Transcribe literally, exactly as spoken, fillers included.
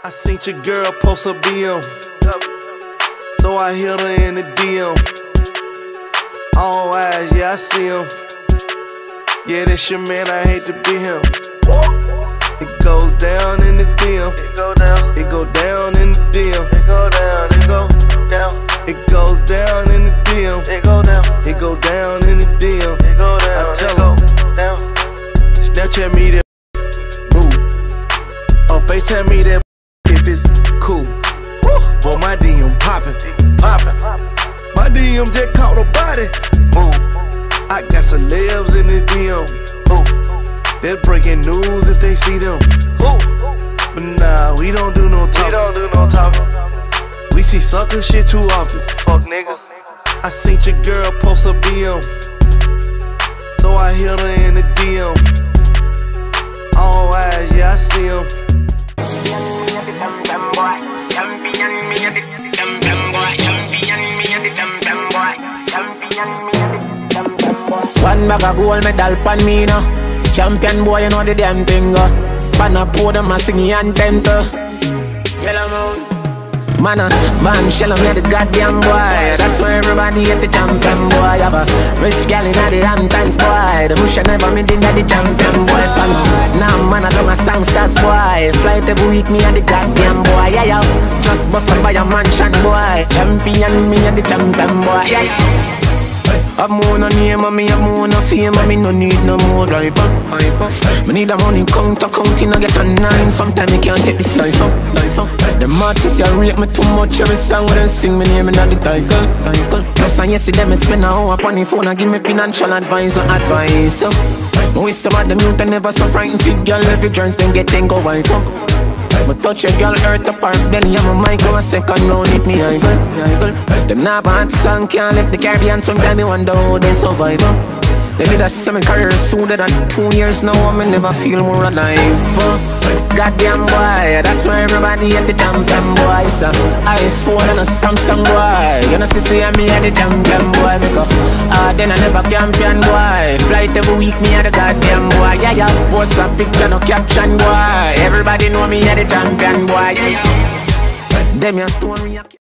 I seen your girl post a B M, so I hit her in the D M. All eyes, yeah, I see him. Yeah, that's your man, I hate to be him. It goes down in the D M. It go down. It go down in the D M. It go down. It go down. It goes down in the D M. It go down. It go down in the D M. It go down. I tell him down. Snapchat me that move, or FaceTime me that if it's cool. Boy, my D M poppin', poppin'. My D M just caught a body. Move. I got celebs in the D M. Ooh. They're breaking news if they see them. Ooh. But nah, we don't do no talking. We don't do no talking. We see sucker shit too often. Fuck nigga. I seen your girl post a B M, so I hit her in the D M. All eyes, yeah, I see him. One bag of gold medal pan me now. Champion boy, you know the damn thing. Pan a pour them a singing anthem to Yellow Moon. Man a man shell me the goddamn boy. That's why everybody hate the champion boy. Have a rich gal in the Hamptons boy. The bush never made in the champion boy. Fan now man I don't a songsters boy. Flight every week me a the goddamn boy. Yeah yeah. Just bust up by a mansion boy. Champion me a the champion boy. Yeah yeah. I've more no name and me have more no fame and me no need no more life up. Me need a money counter counting I get a nine. Sometimes me can't take this life up, life up. Them artists ya rate me too much. Every song when they sing me name in the title, title. Plus and yesterday me spend a hour upon the phone and give me financial advice and advice. So, me wish some of them youth and never so frightened fit girl. Every chance them get then go wife up. Me touch a girl, earth apart, then yeah, my mic go a second round, hit me idle, idle. Them nah bad song, can't left the Caribbean, sometimes me wonder how they survive. They did a semi career sooner than two years now, and me never feel more alive. Goddamn boy, that's why everybody at the champion boy. So iPhone and a Samsung boy. You know see see me at the champion boy. Me go, ah then I never champion boy. Flight every week me at the goddamn boy. Yeah yeah, post a picture no caption boy. Everybody know me at the champion boy. Yeah yeah. Them your story.